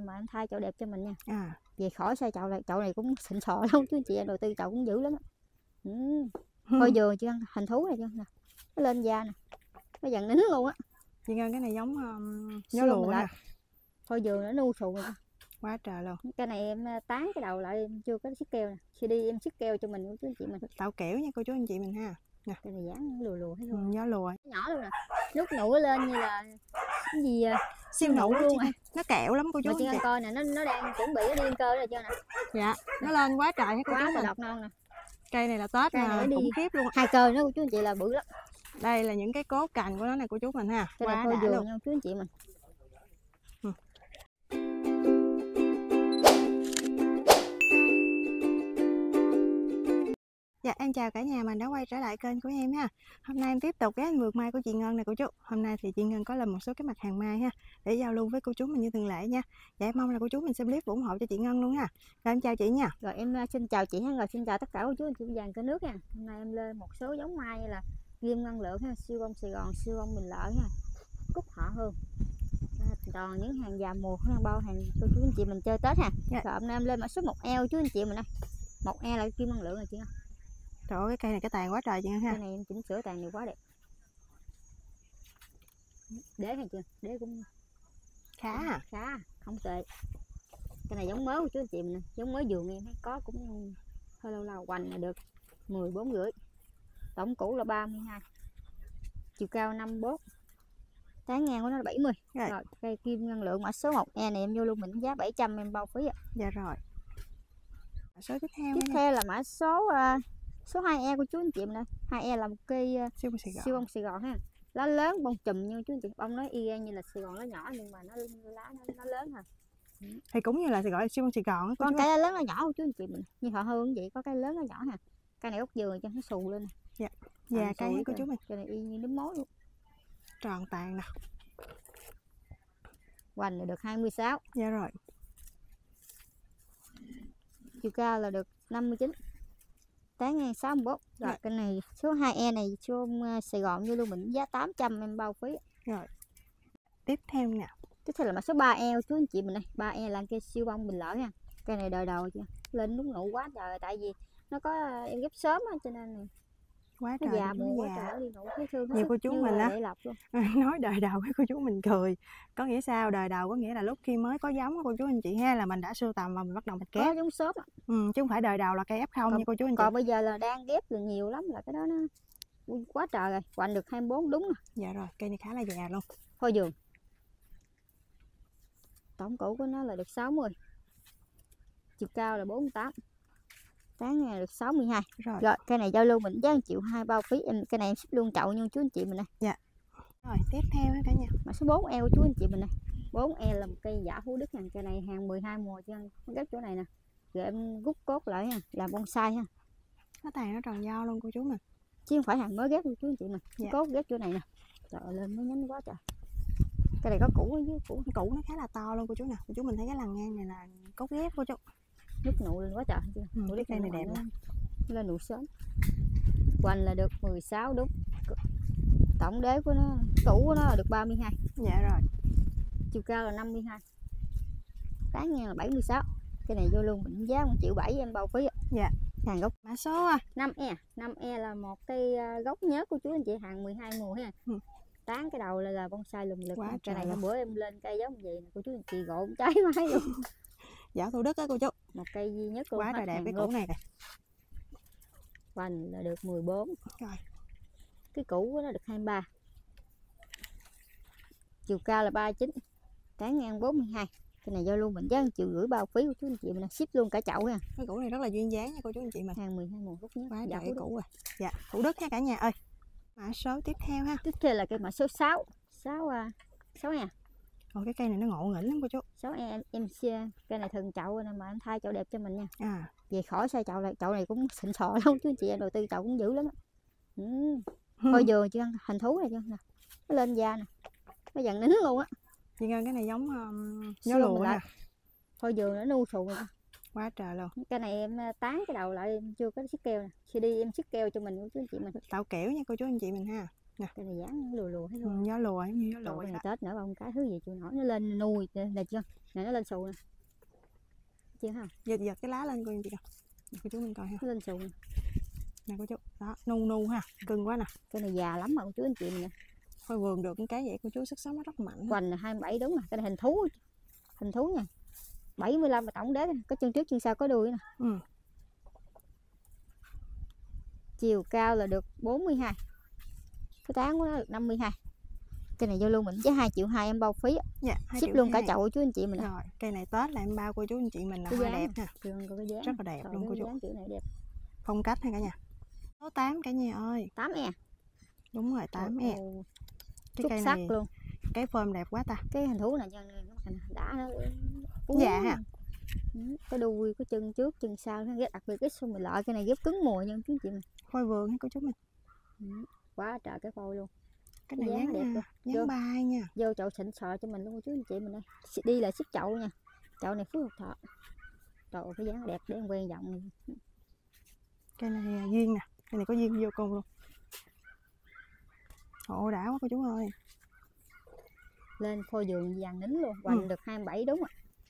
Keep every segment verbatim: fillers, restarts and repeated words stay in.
mà em thay chậu đẹp cho mình nha. À. Về khỏi sai chậu này, chậu này cũng xịn sò lắm chú anh chị, em đầu tư chậu cũng dữ lắm. Ừ. Thôi vừa chứ hình thú này chứ nè, nó lên da nè, nó dần nín luôn á. Chị Ngân cái này giống um, nhó lụa nè. Thôi vừa nó nu sù rồi. Quá trời luôn. Cái này em tán cái đầu lại, em chưa có xích keo nè. Khi đi em xích keo cho mình chú anh chị mình. Tạo kiểu nha cô chú anh chị mình ha. Nè. Cái này dáng lùa lùa thấy ừ, không? Nhó lùa. Nhỏ luôn nè. Lúc nụ lên như là cái gì siêu nụ luôn à. Nó kẹo lắm cô chú. Mà chị Ngân coi nè, nó nó đang chuẩn bị nó đi cơ rồi chưa nè. Dạ, nó lên quá trời hết cô quá chú mình. Đọt non nè. Cây này là Tết cây mà đi khủng khiếp luôn. Hai cơ nữa cô chú anh chị là bự lắm. Đây là những cái cốt cành của nó này cô chú mình ha. Cái quá này đã vườn luôn nha chú anh chị mình. ừ. Dạ em chào cả nhà mình đã quay trở lại kênh của em ha. Hôm nay em tiếp tục cái vườn mai của chị Ngân này cô chú. Hôm nay thì chị Ngân có làm một số cái mặt hàng mai ha, để giao lưu với cô chú mình như thường lệ nha. Dạ em mong là cô chú mình xem clip ủng hộ cho chị Ngân luôn ha. Rồi em chào chị nha. Rồi em xin chào chị ha, rồi xin chào tất cả cô chú anh chị vàng cả nước nha. Hôm nay em lên một số giống mai như là Ghim Ngân Lượng ha, Siêu Bông Sài Gòn, Siêu Bông Bình Lợi ha, Cúc Họ Hương. Còn những hàng già mùa hàng bao hàng cô chú anh chị mình chơi Tết ha. Dạ. Rồi hôm nay em lên mã số một eo chú anh chị mình đây. Một e là Ghim Ngân Lượng rồi chị ha. Trời ơi cái cây này cái tàn quá trời chị Ngân ha. Cây này em chỉnh sửa tàn này quá đẹp. Đế hay chưa? Đế cũng khá à. Khá, không tệ. Cái này giống mới của chú anh chị mình, giống mới vườn em thấy có cũng hơi lâu lâu, hoành là được mười bốn rưỡi. Tổng cũ là ba mươi hai. Chiều cao năm mươi bốn. Tán ngang của nó là bảy mươi. Rồi, rồi cây Ghim Ngân Lượng mã số một e này em vô luôn mình giá bảy trăm em bao phí ạ. Dạ rồi. Mã số tiếp theo. Tiếp theo là mã số uh, số hai e của chú anh chị mình đây. hai e là một cây uh, siêu bông Sài Gòn. Siêu Bông Sài Gòn ha. Lá lớn bông chùm như chú anh chị, bông nó y gan như là Sài Gòn, nó nhỏ nhưng mà nó lá nó, nó lớn hơn. Thì cũng như là gọi là Siêu Bông Sài Gòn. Con cây lớn nó nhỏ của chú anh chị mình, như họ Hương vậy, có cây lớn nó nhỏ ha. Cây này ốc dừa cho nó xù lên nè. Dạ. Dạ cây của chú mình. Cây này y như nấm mối luôn. Tròn tàn nè. Hoành là được hai mươi sáu. Dạ rồi. Chiều cao là được năm mươi chín. Tán ngang sáu mươi bốn. Rồi dạ. Cái này số hai e này cho Sài Gòn như luôn mình giá tám trăm em bao phí. Rồi. Tiếp theo nè. Tiếp theo là mã số ba e chú anh chị mình đây. ba e là cây Siêu Bông Bình Lợi nha. Cây này đời đầu chưa? Lên đúng nụ quá trời, tại vì nó có em ghép sớm á cho nên này. Quá trời, già mùa quá trời, đi nụ thấy thương. Nhiều cô chú mình á nói đời đầu với cô chú mình cười. Có nghĩa sao? Đời đầu có nghĩa là lúc khi mới có giống cô chú anh chị ha, là mình đã sưu tầm và mình bắt đầu mình ghép. Có giống sớm á. Ừ, chứ không phải đời đầu là cây ép không nha cô chú anh chị. Còn bây giờ là đang ghép là nhiều lắm, là cái đó nó quá trời rồi. Hoành được hai mươi bốn đúng rồi. Dạ rồi, cây này khá là già luôn. Thôi vườn. Tổng cũ của nó là được sáu mươi. Chiều cao là bốn mươi tám. Tán ngang được sáu mươi hai. Rồi, rồi cây này giao lưu mình giá một triệu hai bao phí em. Cây này em ship luôn chậu nha chú anh chị mình đây. Dạ. Rồi tiếp theo cả nhà. Mã số bốn e của chú anh chị mình đây. bốn e là một cây giả Phú Đức nha. Cây này hàng mười hai mùa chứ ghép chỗ này nè. Rồi em rút cốt lại nha, làm bonsai ha. Nó tàn nó tròn do luôn cô chú mình. Chứ không phải hàng mới ghép luôn chú anh chị mình. Dạ. Cốt ghép chỗ này nè. Trời ơi, lên nó nhánh quá trời. Cái này có củ với củ củ nó khá là to luôn cô chú nè. Cô chú mình thấy cái lằn ngang này là cốt ghép cô chú. Nước nụ lên quá trời chưa? Ừ, cái cây này đẹp nè. Lên nụ sớm. Hoành là được mười sáu đúng. Tổng đế của nó, củ của nó là được ba mươi hai. Dạ rồi. Chiều cao là năm mươi hai. Tán ngang là bảy mươi sáu. Cái này vô luôn mình giá một triệu bảy em bao phí. Dạ. Hàng gốc mã số à. năm e. năm e là một cây gốc nhớ của chú anh chị, hàng mười hai mùa ha. Ừ. Tán cái đầu là, là bonsai lùm lực. Quá cái này luôn. Bữa em lên cây giống vậy nè cô chú anh chị, gỗ cháy máy luôn. Giả Thủ Đức á cô chú. Một cây duy nhất luôn. Quá trời đẹp cái củ này nè. Hoành là được mười bốn. Rồi. Cái củ của nó được hai mươi ba. Chiều cao là ba mươi chín. Tán ngang bốn mươi hai. Cái này do luôn mình giá một triệu rưỡi bao phí của chú anh chị mình, ship luôn cả chậu nha. Cái củ này rất là duyên dáng nha cô chú anh chị mình. Hàng mười hai mùa gốc nhé. Quá trời củ rồi. Dạ, Thủ Đức ha cả nhà ơi. Mã số tiếp theo ha. Tiếp theo là cây mã số sáu. sáu sáu e. Ồ cái cây này nó ngộ nghĩnh lắm cô chú. sáu e em, em xe cây này thường chậu nên mà em thay chậu đẹp cho mình nha. À. Về khỏi sai chậu này, chậu này cũng xịn sò lắm chú anh chị, em đầu tư chậu cũng dữ lắm. Ừ. Thôi vừa chứ hình thú này chứ nè. Nó lên da nè. Nó dần nín luôn á. Chị Ngân cái này giống um, nhó lụa nè. Thôi vừa nó nu sù rồi. Quá trời luôn. Cái này em tán cái đầu lại, em chưa có xích keo nè. Khi đi em xích keo cho mình chú anh chị mình. Tạo kiểu nha cô chú anh chị mình ha. nè. Cái này dáng lùa lùa thấy Ừ, không? gió lùa giống như gió lùa Cái vậy này đó. Tết nữa không cái thứ gì chịu nổi, nó lên nuôi nè chưa? Nè nó lên xù nè. Chưa không? Giật giật cái lá lên coi chị coi. Cô chú mình coi ha. Nó lên xù nè. Nè cô chú. Đó, nu nu ha, cưng quá nè. Cái này già lắm mà cô chú anh chị mình nè. Thôi vườn được cái vậy cô chú sức sống nó rất mạnh. Hoành là hai mươi bảy đúng rồi. Cái này hình thú. Hình thú nha. bảy mươi lăm mà tổng đế có chân trước chân sau có đuôi nè. Ừ. Chiều cao là được bốn mươi hai. Cái tán của nó được năm mươi hai. Cái này vô luôn mình giá hai triệu hai em bao phí. Dạ, ship luôn cả chậu chú anh chị mình. Rồi, cây này Tết là em bao cô chú anh chị mình là hoa đẹp nha. Rất là đẹp luôn cô chú. Kiểu này đẹp. Phong cách ha cả nhà. Số tám cả nhà ơi. tám e. Đúng rồi, tám e. Cái cây này luôn. Cái form đẹp quá ta. Cái hình thú này đã nó dạ ha. Cái đuôi có chân trước chân sau nó đặc biệt cái xung mình lợi cái này giúp cứng mùi nha chú chị mình. Phôi vườn cô chú mình. Ừ. Quá trời cái phôi luôn. Cái này dáng đẹp luôn. Dáng bay nha. Vô chậu xịn sò cho mình luôn chú anh chị mình đây. Đi là ship chậu nha. Chậu này phước thọ. Trời ơi, cái dáng đẹp để em quen giọng. Cây này duyên nè. Cây này có duyên vô cùng luôn. Ồ đã quá cô chú ơi. Lên phôi vườn vàng nín luôn. Hoành ừ. được hai mươi bảy đúng rồi.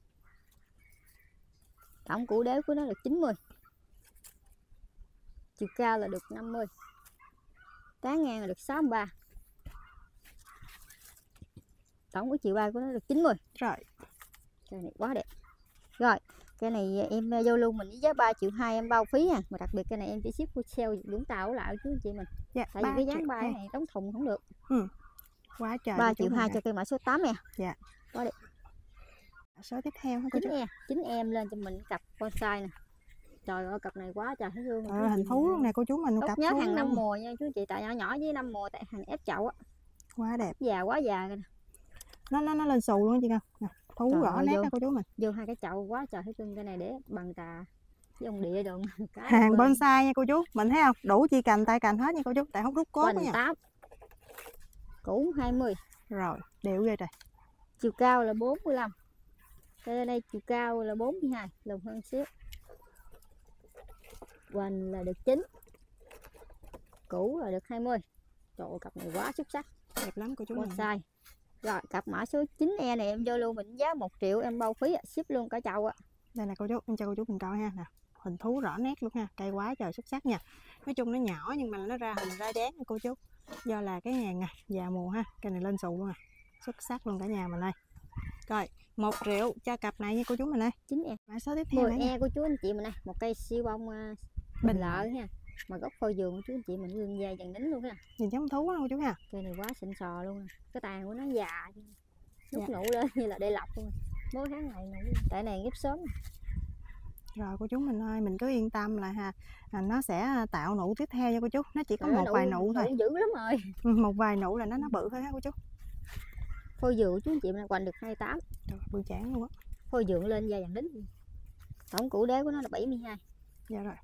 Tổng củ đế của nó được chín mươi. Chiều cao là được năm mươi. Tán ngang là được sáu mươi ba. Tổng của chiều bay của nó được chín mươi. Rồi. Cây này quá đẹp. Rồi, cái này em vô luôn mình với giá ba triệu hai em bao phí nha. Mà đặc biệt cái này em chỉ ship của sale Vũng Tàu lại chú anh chị mình. Dạ, tại vì cái dáng bay này đóng thùng không được. Ừ. Quá trời. ba triệu hai cho cây mã số tám nè. Dạ. Quá đẹp. Số tiếp theo chín em, chín em lên cho mình cặp bonsai nè. Trời ơi cặp này quá trời thấy thương. Ờ, hình thú luôn nè cô chú mình. Cặp nhớ hàng năm mùa nha chú chị, tại nhỏ nhỏ với năm mùa tại hàng ép chậu á. Quá đẹp. Già quá già nè. Nó nó nó lên xù luôn chị coi. Thú trời rõ nét nè cô chú mình. Vô hai cái chậu quá trời thấy thương, cái này để bằng tà với ông địa đường. Hàng bonsai nha cô chú, mình thấy không? Đủ chi cành tay cành hết nha cô chú, tại hút rút cốt nha. tám. Củ hai mươi. Rồi, đều ghê trời. Chiều cao là bốn mươi lăm. Đây đây chiều cao là bốn mươi hai, lùn hơn xíu. Hoành là được chín. Củ là được hai mươi. Trời ơi, cặp này quá xuất sắc. Đẹp lắm cô chú. Bonsai. Rồi, cặp mã số chín e này em vô luôn mình giá một triệu em bao phí ship luôn cả chậu ạ. Đây là cô chú, em cho cô chú mình coi ha nè. Hình thú rõ nét luôn ha, cây quá trời xuất sắc nha. Nói chung nó nhỏ nhưng mà nó ra hình ra dáng nha cô chú. Do là cái hàng nè, già mùa ha, cây này lên xù luôn nè. Xuất sắc luôn cả nhà mình đây. Rồi, một triệu cho cặp này nha cô chú mình ơi. chín e. Mã số tiếp theo mười e của chú anh chị mình đây, một cây siêu bông uh, bình lợi ha. Mà gốc phôi vườn của chú anh chị mình lưng da vàng nín luôn ha. Nhìn giống thú đó cô chú ha. Cây này quá xịn sò luôn nè. Cái tàn của nó già lúc dạ. Nụ lên như là đây lọc luôn. Mới tháng này nụ. Tại này ghép sớm. Rồi cô chú mình ơi, mình cứ yên tâm là ha, à, nó sẽ tạo nụ tiếp theo nha cô chú. Nó chỉ có rồi một nụ, vài nụ thôi. Nụ dữ lắm rồi. Một vài nụ là nó nó bự thôi ha cô chú. Phôi vườn của chú anh chị mình hoành được hai mươi tám. Rồi, bự chán luôn á. Phôi vườn lên da vàng đính. Tổng củ đế của nó là bảy mươi hai. Dạ rồi.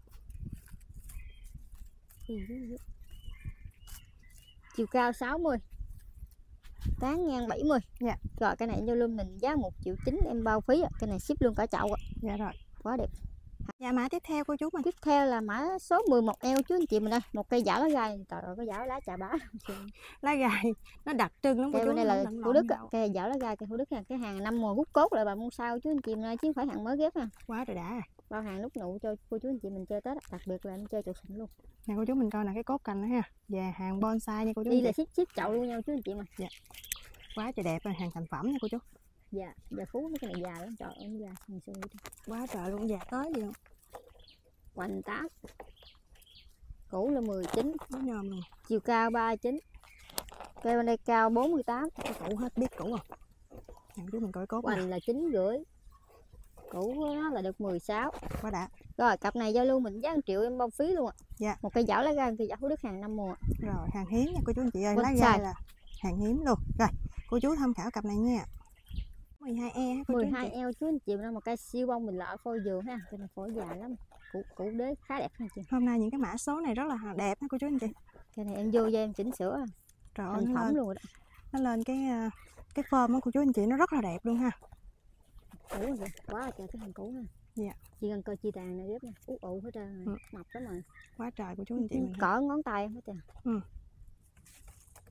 Chiều cao sáu mươi. Tán ngang bảy mươi. Dạ. Rồi cái này vô luôn mình giá một triệu chín em bao phí. Cái này ship luôn cả chậu ạ. Dạ rồi. Quá đẹp. Dạ mã tiếp theo cô chú mình. Tiếp theo là mã số mười một eo chú anh chị mình đây. Một cây giảo lá gai. Trời ơi cái giảo lá trà bá. Lá gai nó đặc trưng lắm cô chú. Cây này là Thủ Đức. Cây giảo lá gai cây Thủ Đức nha. Cái hàng năm mùa hút cốt lại bà mua sao chú anh chị mình ơi, chứ không phải hàng mới ghép nha. Quá trời đã rồi. Bao hàng lúc nụ cho cô chú anh chị mình chơi Tết, đặc biệt là em chơi chậu xịn luôn. Nè cô chú mình coi nè cái cốt cành đó ha. Và hàng bonsai nha cô chú. Đi là ship ship chậu luôn nha chú anh chị mình. Dạ. Quá trời đẹp rồi, hàng thành phẩm nha cô chú. Dạ, dạ phú cái này già lắm, trời ơi già hàng xưa. Quá trời luôn, già tới gì không. Hoành tám. Củ là mười chín. Nó nhòm luôn. Chiều cao ba mươi chín. Cây bên đây cao bốn mươi tám. Cái củ hết biết củ không. Nè chú mình coi cốt. Hoành là chín rưỡi. Củ của nó là được mười sáu. Quá đã. Rồi cặp này giao lưu mình giá một triệu em bao phí luôn ạ. Dạ. Một cây giảo lá gai, cây giảo Thủ Đức hàng năm mùa. Rồi hàng hiếm nha cô chú anh chị ơi. Quên Lá gai là hàng hiếm luôn. Rồi cô chú tham khảo cặp này nha. mười hai e cô mười hai eo chú anh chị mình, một cây siêu bông mình lợi phôi vườn ha. Cây này phôi già lắm. Củ, củ đế khá đẹp ha chị. Hôm nay những cái mã số này rất là đẹp ha cô chú anh chị. Cây này em vô cho em chỉnh sửa. Trời ơi, thành nó phẩm lên, luôn rồi đó. Nó lên cái cái form của cô chú anh chị nó rất là đẹp luôn ha. Củ rồi quá trời cái hàng củ ha. Dạ. Chỉ cần coi chi tàn này ghép nha, ú ụ hết trơn rồi, ừ. Mập lắm rồi. Quá trời của chú anh chị mình. Cỡ ngón tay hết trơn. Ừ.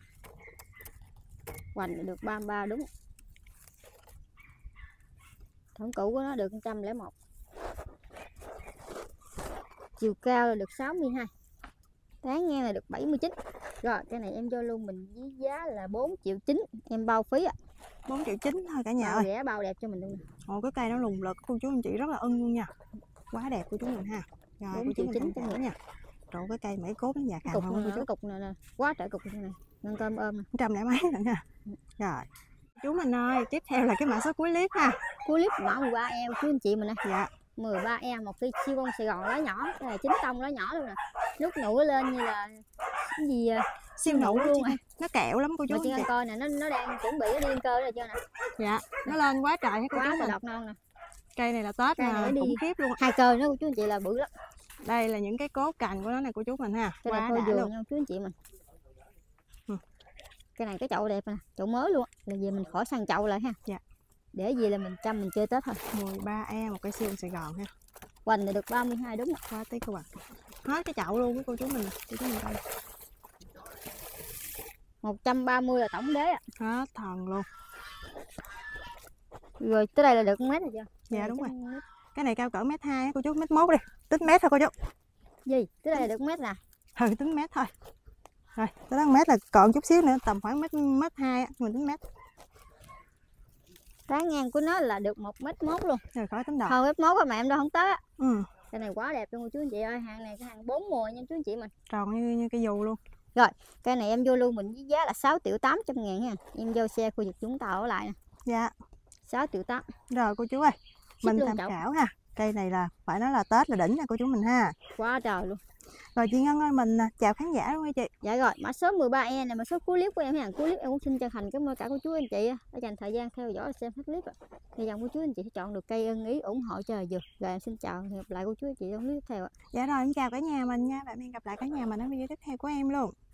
Hoành là được ba mươi ba đúng. Tổng cũ của nó được một trăm lẻ một. Chiều cao là được sáu mươi hai. Tán ngang là được bảy mươi chín. Rồi cái này em cho luôn mình với giá là bốn triệu chín. Em bao phí ạ. bốn triệu chín thôi cả nhà Bao ơi. rẻ bao đẹp cho mình luôn. Ồ, cái cây nó lùng lực cô chú anh chị rất là ưng luôn nha. Quá đẹp cô chú mình ha. Rồi cô chú mình tham khảo nha. Trời, cái cây mấy cốt nó già cào Cục luôn này, cô chú. cục này nè, quá trời cục này nè. Ngân cơm ôm nè. một trăm lẻ mấy rồi nha. Rồi. Chú mình ơi, tiếp theo là cái mã số cuối clip ha. Cuối clip mã mười ba e chú anh chị mình nè. Dạ. mười ba e một cây siêu bông Sài Gòn lá nhỏ, cái này chính tông lá nhỏ luôn nè. Lúc nụ lên như là cái gì siêu nụ luôn à. Nó kẹo lắm cô chú. Chị ăn coi nè, nó nó đang chuẩn bị nó đi cơ rồi chưa nè. Dạ, nó lên quá trời hết cô quá chú mình. đọt non nè. Cây này là Tết cây mà đi khủng khiếp luôn. Hai cơ nữa cô chú anh chị là bự lắm. Đây là những cái cốt cành của nó này cô chú mình ha. Cái này phôi dừa nha chú anh chị mình. Ừ. Cái này cái chậu đẹp nè, chậu mới luôn, là về mình khỏi sang chậu lại ha. Dạ. Để gì là mình chăm mình chơi Tết thôi. mười ba e một cây siêu Sài Gòn ha. Hoành này được ba mươi hai đúng rồi. Quá tí các bạn. Hết cái chậu luôn với cô chú mình. Cô chú mình coi. một trăm ba mươi là tổng đế ạ. Hết thần luôn. Rồi tới đây là được một mét rồi chưa? Dạ đúng rồi. Mét. Cái này cao cỡ mét hai cô chú, mét mốt đi. Tính mét thôi cô chú. Gì? Tới đây là được một mét nè. Ừ, tính mét thôi. Rồi, tới đó mét là còn chút xíu nữa, tầm khoảng mét mét hai mình tính mét. Tán ngang của nó là được một mét mốt luôn. Rồi khỏi tính đọt. Thôi mét mốt mà em đâu không tới á. Ừ. Cái này quá đẹp luôn chú anh chị ơi, hàng này cái hàng bốn mùa nha chú anh chị mình. Tròn như như cây dù luôn. Rồi, cây này em vô luôn mình với giá là sáu triệu tám trăm ngàn nha. Em vô xe khu vực chúng ta ở lại nè. Dạ. sáu triệu tám. Rồi cô chú ơi, Xích mình tham khảo ha. Cây này là phải nói là Tết là đỉnh nha cô chú mình ha. Quá trời luôn. Rồi chị Ngân ơi, mình chào khán giả luôn nha chị. Dạ rồi, mã số mười ba e này mã số cuối clip của em ha. Cuối clip em cũng xin chân thành cảm ơn cả cô chú anh chị đã dành thời gian theo dõi và xem hết clip. Hy vọng cô chú anh chị sẽ chọn được cây ưng ý ủng hộ cho dừa. Rồi em xin chào, hẹn gặp lại cô chú anh chị trong clip tiếp theo ạ. Dạ rồi, em chào cả nhà mình nha. Và hẹn gặp lại cả nhà mình ở video tiếp theo của em luôn.